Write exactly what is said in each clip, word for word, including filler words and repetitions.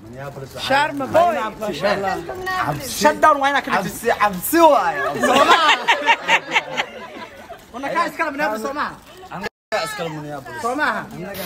شارم بوي ما شاء الله شت داون وينك كده عبسي عبسي واي سوما وانا كاس كلام من ابو سوما انا كاس كلام من ابو سوما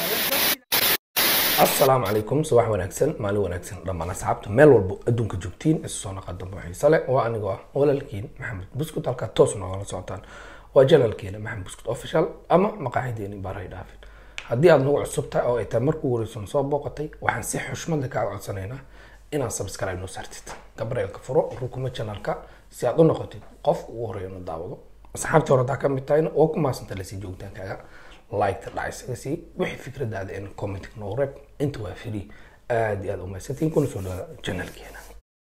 السلام عليكم صباح وناكسن مالي وناكسن لما أصحابت ميل والبو أدونك جوبتين السنة قدم بحي صلاة وأنا جوا ولا الكين محمد بسكوت على كتوسنا ولا سلطان وجل الكين محمد بسكوت أوفيشال أما مقاعديني براي دافن هدي أنا نوع الصبح أو إتمر كوريسون صاب وقتي وحنسيح حشمة لك على سنينا إن سبسكرايب نصرتت قبل الكفرو ركوم القناة سيادون نقطي قف وورينا الدعوة أصحابتي ورا داكم بتاعنا وكم ما سنتلسي جوتين كذا لايك تلاعيس سي وحي فكرة هذا إن كومنت نورب أنتوا فري آدي هذا وما ستين كونوا سودا channel كينا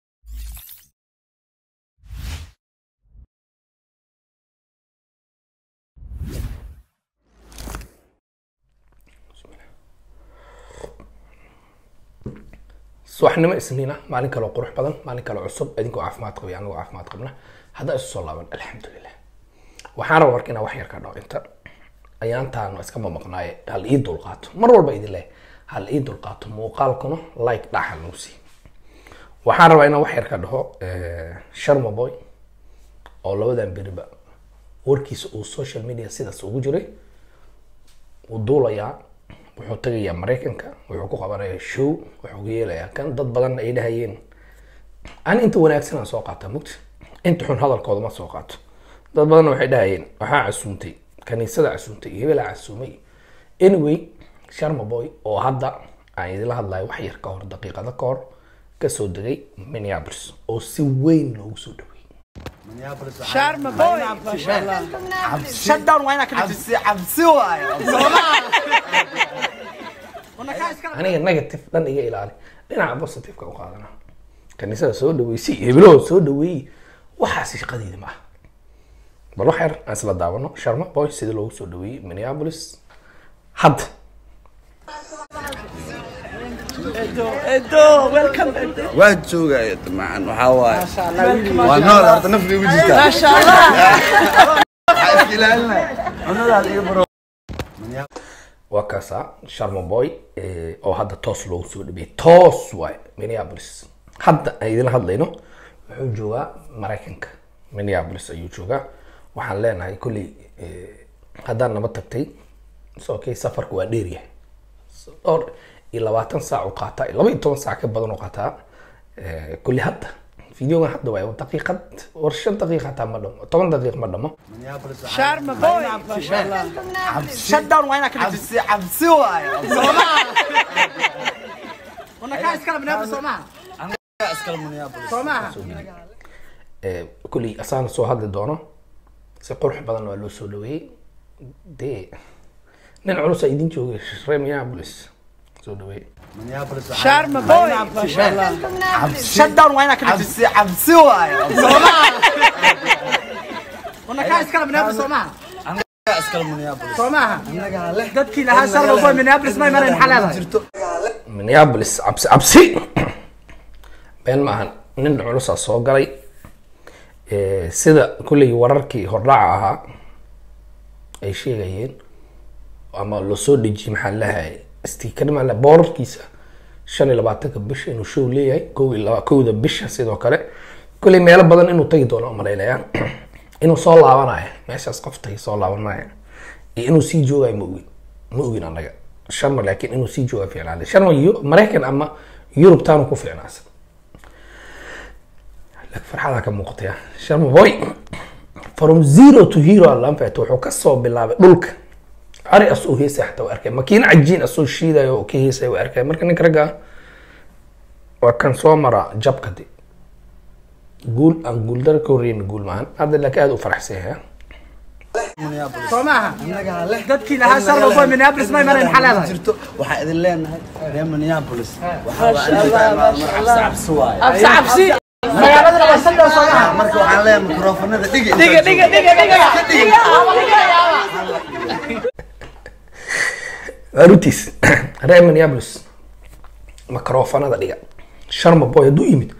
سوحنا ما اسمينا مالك لو قروح بدن مالك لو عصب أدينكوا عفمات قوي أنا وعفمات قبنا هذا الصلاة الحمد لله وحنا وركنا وحير كذا أنت ayaantaan waa iska mamaqnaay hal ii dulqaato mar walba idin leh hal ii dulqaato muuqaalkuna like dhaxal u sii waxaan rabaa inaan wax yar ka dhaho ee Sharma Boy oo labadan biriba warkiisa uu social media sidaas ugu jiray uu duulayaa wuxuu tagayaa Mareykanka wuxuu ku qabanayaa show wuxuu yeelayaa kan dad badan ay dhahayeen aan inta wanaagsan soo qaata mugti inta xun hadalkooda ma soo qaato dad badan waxay dhahayeen waxa casuuntay كنيسة عسومتي يبلا عسومي anyway Sharma Boy oo hadda aan idin la hadlayo wax yar ka hor daqiiqada ka hor ka soo dagay Minneapolis oo si weyn loogu soo dhaway Minneapolis Sharma Boy ما شاء الله شت داون وينك كده عبسي عبسي واي سوما وانا كاس كلام aniga negative dan iga ilaali dhinaca positive ka u qaadana kaniisada soo dhaweysay heblo soo dhaweey waxa shaqadeeda ma بروح حر أسلا داونه شارما بوي سيد لو سو دوي مينيابوليس حد ادو ادو ويلكم ادو وين جوجا يا جماعه وحواي ما شاء الله والنور هذا نفري وجهك ما شاء الله حاسس لنا النور هذا يبرو وكاسا شارما بوي او هذا توس لو سو دبي توس واي مينيابوليس حد ايدنا هادلينو wuxuu joogaa Mareykanka Minneapolis ayuu joogaa waxaan leenahay kulli hadaan naba tagtay soo kay safarku waa dheer yahay dhowr iyo labaatan saac u qaata laba iyo toban saac ka badan u qaata kulli hadda fiidiyoga hadda waa daqiiqad war shan daqiiqo taa ma dhamo toban daqiiqo ma dhamo Sharma Boy ما شاء الله شت داون وينك كده عبسي عبسي واي سوما وانا كاس كلام من ابو سوما انا كاس كلام من ابو سوما كلي أسان سو هذا الدونه سيقول حبضنا ولا سو دوي دي ننعرس أيدين شو Minneapolis سو دوي Sharma Boy ما شاء الله شت داون وينك كده عبسي عبسي واي سوما وانا كاس كلام من ابو سوما انا كاس كلام من ابو سوما dadkii lahaa Sharma Boy Minneapolis ma iman xalaal Minneapolis absi absi been maahan nin culus soo galay sida kulli wararkii hordhaca ahaa ay sheegayeen ama loo soo dhijiyay maxaa lahaay sticker ma la boorkiisa shan iyo labaatan bisha inuu show leeyahay kowda bisha sidoo kale kulli meel badan inuu tagi doono mareelayaan inuu soo laabanayo meeshaas qoftay soo laabanayo inuu sii joogay ma ogin ma ogin anaga Sharma laakiin inuu sii joogo fiicnaa Sharma Mareykan ama Europe taanu ku fiicnaas لك فرحة كم مقطع Sharma Boy from zero to hero الله مفعته وحكسه بالله دولك أري أسوه هي سحته وأركان ماكين عجين أسوه شيء ده يوكي هي سوى وأركان مركن نكرجع وكان صامرة جاب كدي قول أقول ده كورين قول معن هذا اللي كأدو فرح سيها سوما dadkii lahaa Sharma Boy Minneapolis ma iman xalaal jirto waxa idin leenahay reer Minneapolis waxa absi waay absi absi magaalada waa saldhiga Soomaaliya marka waxaan leeyahay mikrofoonada dhigi diga diga diga diga arutis reer Minneapolis mikrofoonada dhiga Sharma Boy haduu yimid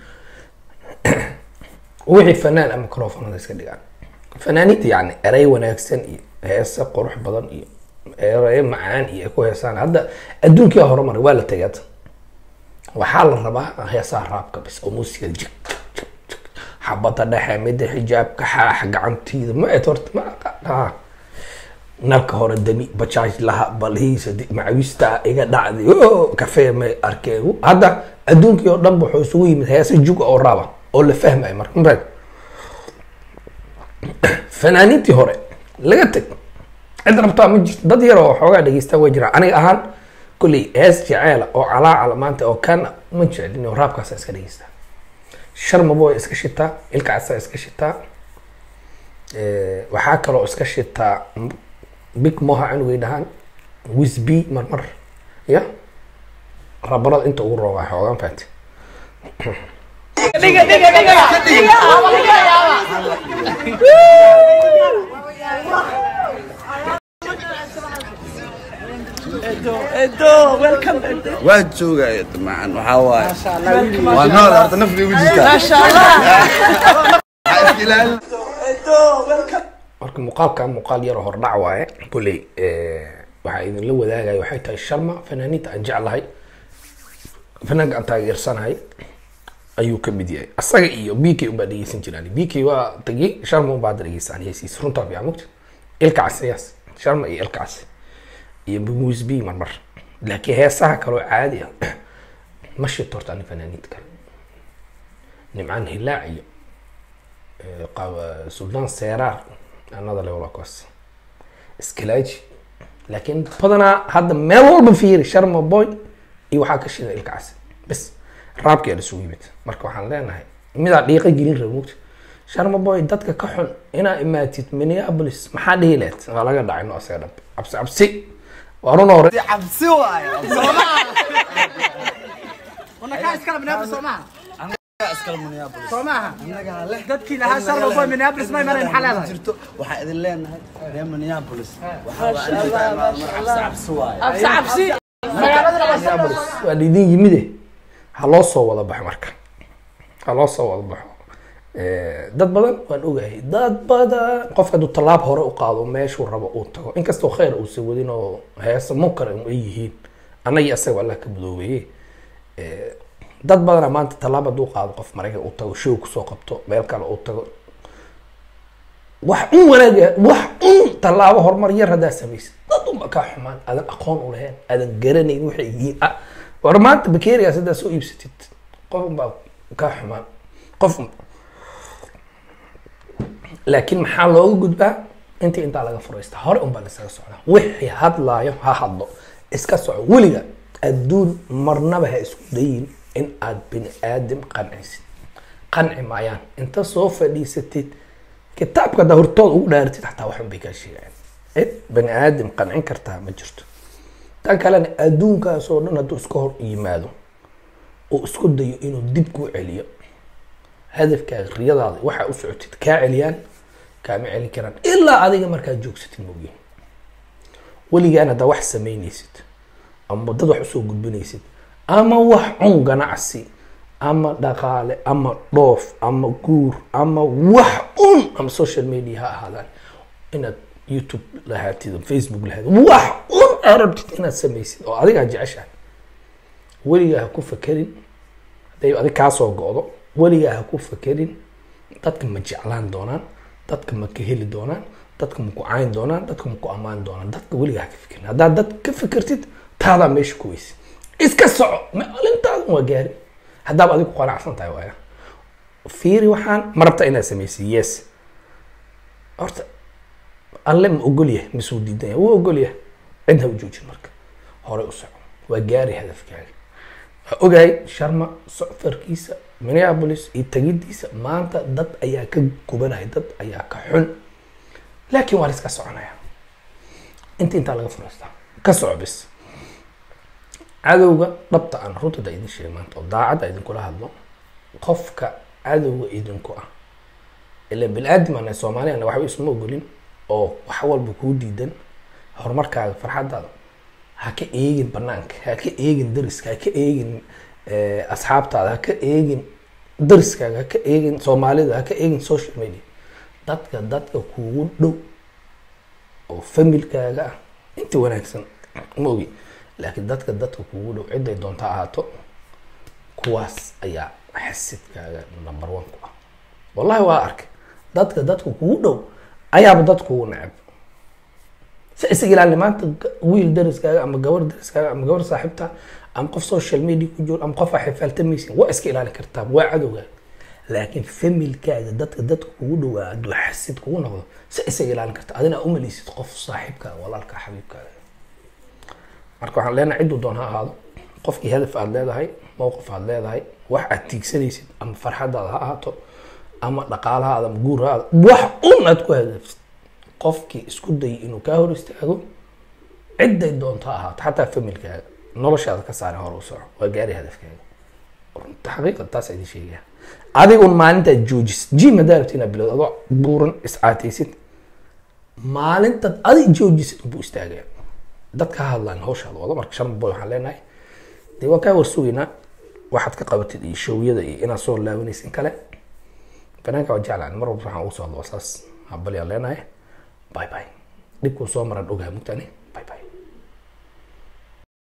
wixii fanaan ama mikrofoonada iska dhigaan fanaanid yani eray wanaagsan iyo heesa qurux badan iyo eray macaan iyo ku heesaan hadda adduunka horumar waa la tagay waxaa la rabaa heesaha raabka bis oo muusiga jig xabada dhexe midda xijaabka xaax gacantiida ma et horta ma aqaan nalka hore dami bajaaj laha balhiisa macawista iga dhacday oo kafee ma arkeen hadda adduunkii oo dhan wuxuu isugu yimid heesa jug oo raaba oo la fahmay marka marka fanaaniintii hore laga tag cid rabtaa ma jirto dad yar oo xoogaa dhegeysta way jiraan aniga ahaan kulli hees jeceela oo calaacal maanta oo kan ma jeclin oo raabkaas iska dhegeysta sharma boy iska shitaa ilka casa iska shitaa waxaa kaloo iska shitaa big moha anugay dhahaan wisby marmar ya rabarada inta ugu roogaa xoogaan fahanti Diga diga diga diga Edo Edo welcome Edo waa joogay macaan waxa waaye waa nool horta nafdi ugu jirta ma sha Allah Edo welcome marka muuqaalkan muuqaal yar oo hordhac waaye kuley waxaa idinla wadaagaya waxay tahay sharma fanaaniinta aan jeclahay fanaanka aan taageersanahay ayuu ka mid yahay asaga iyo b k unbaa dhegeysan jiraan b k waa tagi sharma unbaa hadda dhegeystaan heesiis runtaa fiican mugta ilka caseyaas sharma iyo ilka case iyo buus b marmar laakiin heesaha kaloo caadi ah ma shito horta ani fanaaniinta kale nimcaan hilaac iyo suldaan seeraar another level of course iskalaaji laakiin badanaa hadda meel walba fiiri sharma boy iyo waxaa ka shida ilka case bas raabkii la isugu yimid marka waxaan leenahay midaa dhiiqa gelin raba mugta sharma boy dadka ka xun inaa imaatid minneapolis maxaa dhihi leed waa laga dhacay no asaga dhab cabsi cabsi warun hore cabsi waaye wana ka iskala Minneapolis Soomaa iskala Minneapolis Soomaa annaga leh dadkii lahaa sharma boy Minneapolis ma marin xalaada jirto waxa idin leenahay reer Minneapolis waxa cabsi waaye absi absi Minneapolis waa idin yimide ha loo soo wada baxo marka ha loo soo wada baxo dad badan waan ogahay dad badan qofka duu talaab hore u qaado meeshuu rabo uu tago inkastoo khayr uu soo wadin oo heesa munkar ay yihiin anaga asaga Allah ka budoobeeyay dad badan maanta talaab haduu qaado qof maraykan uu tago show ku soo qabto meel kale uu tago wax un wanaaga wax un talaabo horumar yar hadaa sameeyay dad un ka xumaan adan aqoon u lahayn adan garanayn waxay yihiin war maanta bakeeriga sida soo iibsatid qof baa ka xumaan qof laakiin maxaa looga gudbaa intii intaa laga furaysta hore un baa isaga socdaa wixii hadlaayo ha hadlo iska soco weliga adduun marnaba ha isku dayin in aad bini aadam qancisid qanci maayaan inta soo fadhiisatid kitaabka da hortood ugu dhaartid xataa waxun bay kaa sheegayaan cid bini aadam qancin kartaa ma jirto tan kalena adduunkaas oo dhan hadduu iska hor yimaado oo isku dayo inuu dib kuu celiyo hadafkaaga riyadaada waxa u socotid kaa celiyaan kaama celin karaan ilaa adiga markaa joogsatid moogiin weligaan haddaa wax samaynaysid ama dad wax usoo gudbinaysid ama wax cun ganacsi ama dhaqaale ama dhoof ama guur ama wax un ama social media ha ahaadaan inaad youtube lahaatid facebook lahaatid wax un arabtid inaad samaysid oo adigaa jeceshahay weligaa ha ku fakerin hadday adig kaasoo go-do weligaa ha ku fakerin dadka ma jeclaan doonaan dadka ma ka heli doonaan dadka ma ku cayn doonaan dadka ma ku ammaan doonaan dadka weligaa ha ka fikirin haddaad dad ka fikirtid taadaa meesha ku weysa iska soco maalintaada waa gaari haddaaba adigu qanacsan tahay waaya fiiri waxaan ma rabta inaad samaysid yes horta alle ma ogol yahay masuu diidan yahay wuu ogol yahay cidna u joojin marka hore u soco waa gaari hadafkaaga waa ogahay sharma sofarkiisa Minneapolis iyo tagidiisa maanta dad ayaa ka gubanaya dad ayaa ka xun laakiin waa la iska soconaya inta intaa laga furaystaa ka soco bis cadowga dhabta aan runta da idin sheegay maanta oo daacadda idinkula hadlo qofka cadowga idinku ah ilaa bilaadim ana Soomaaliya waxba isma ogolin oo wax walba kuu diidan horumarkaaga farxadaada ha ka eegin banaanka ha ka eegin dariska ha ka eegin asxaabtaada ha ka eegin dariskaaga ha ka eegin Soomaalida ha ka eegin social media dadka dadka kuugu dhow oo familkaaga ah inta wanaagsan ma ogi laakiin dadka dadka kuugu dhow ciday doonta ahaato kuwaas ayaa xasidkaaga number one ku ah wallahi waa arkay dadka dadku kugu dhow ayaaba dadku kugu neceb si isaga ilaali maanta wiil dariskaaga ama gabar dariskaaga ama gabar saaxiibta ama qof social media ku jiro ama qof xifaaltamaysin waa iska ilaalin kartaa waa cadowga laakiin familkaaga dadka dadku kugu dhawaa haduu xasid kugu noqdo si isaga ilaalin kartaa adina u maleysid qof saaxiibka walaalka xabiibkaaga marka waxaan leenahay ciduu doon ha ahaado qofkii hadaf aad leedahay mowqif aad leedahay wax aad tiigsanaysid ama farxadaada ha ahaato ama dhaqaalahaada ama guurahaada wax un aad ku hadafsid qofkii isku day inuu kaa hor istaago ciday doonto ha ahaato xataa familkaaga noloshaada ka saari hor u soco waa gaari hadafkaaga runta xaqiiqad taas idin sheegaya adigun maalintaad joojis jim haddaa rabti inaad bilowd adoo buuran iscaataysid maalintaad adig joojisid buu istaagaya dadka ha hadlaan hawshaada wado marka shan boy waxaan leenahay dee waa kaa warsugaynaa waxaad ka qabatid iyo showyada iyo inaad soo laabanaysin kale banaanka waa jeclaan mar walba waxaan ugu soo hadlo saas habalyaan leenahay bye bye dhibkuu soo maran ogaa mugtani